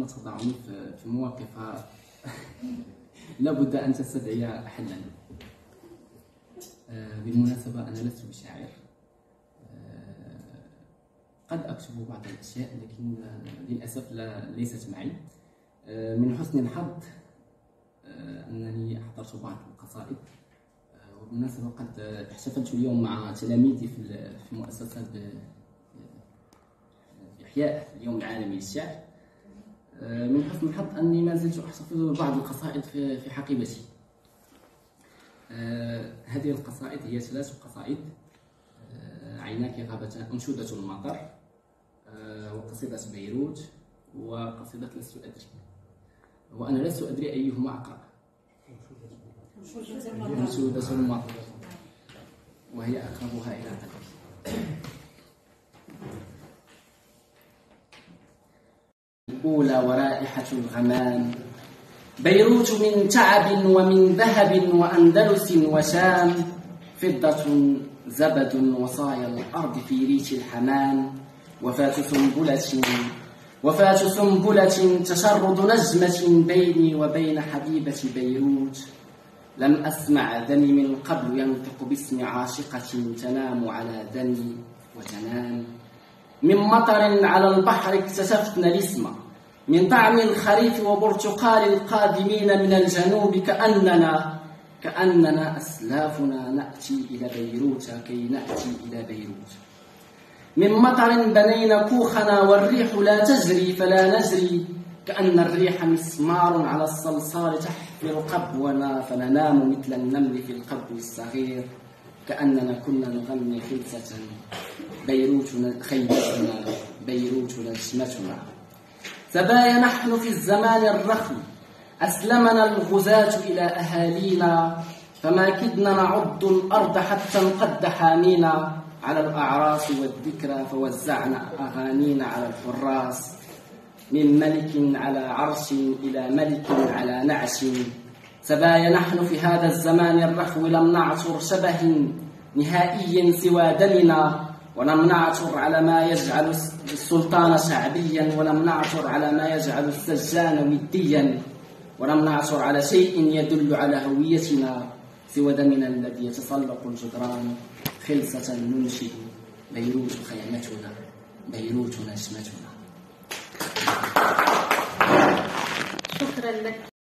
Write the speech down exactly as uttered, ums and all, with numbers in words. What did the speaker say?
تضعني في مواقف لا بد أن تستدعي حلا. بالمناسبة أنا لست بشاعر، قد أكتب بعض الأشياء لكن للأسف لا ليست معي. من حسن الحظ أنني أحضرت بعض القصائد، وبالمناسبة قد احتفلت اليوم مع تلاميذي في مؤسسة إحياء اليوم العالمي للشعر. من حسن الحظ أني ما زلت أحتفظ ببعض القصائد في حقيبتي. هذه القصائد هي ثلاث قصائد: عيناك غابتان، أنشودة المطر، وقصيدة بيروت، وقصيدة لست أدري. وأنا لست أدري أيهما أقرأ. أنشودة المطر، وهي أقربها إلى قلبي. الأولى ورائحة الغمام، بيروت من تعب ومن ذهب وأندلس وشام، فضة زبد وصايا الأرض في ريش الحمام، وفاة سنبلة وفاة سنبلة تشرد نجمة بيني وبين حبيبة بيروت. لم أسمع دني من قبل ينطق باسم عاشقة تنام على دني وتنام. من مطر على البحر اكتشفنا الاسم، من طعم الخريف وبرتقال القادمين من الجنوب، كأننا كأننا أسلافنا نأتي إلى بيروت كي نأتي إلى بيروت. من مطر بنينا كوخنا والريح لا تجري فلا نجري، كأن الريح مسمار على الصلصال تحفر قبونا، فننام مثل النمل في القبو الصغير، كأننا كنا نغني خلسة بيروت خيبتنا، بيروت نجمتنا. سبايا نحن في الزمان الرخم، أسلمنا الغزاة إلى أهالينا، فما كدنا نعض الأرض حتى انقد حامينا، على الأعراس والذكرى فوزعنا أغانينا على الحراس. من ملك على عرش إلى ملك على نعش، سبايا نحن في هذا الزمان الرخو، لم نعثر شبه نهائي سوى دمنا، ولم نعثر على ما يجعل السلطان شعبيا، ولم نعثر على ما يجعل السجان وديا، ولم نعثر على شيء يدل على هويتنا سوى دمنا الذي يتسلق الجدران، خلسة ننشد بيروت خيمتنا، بيروت نجمتنا. شكرا لك.